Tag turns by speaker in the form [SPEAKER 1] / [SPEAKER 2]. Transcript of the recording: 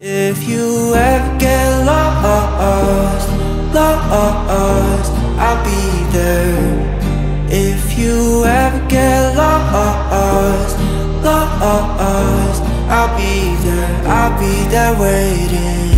[SPEAKER 1] If you ever get lost, I'll be there. If you ever get lost, I'll be there waiting.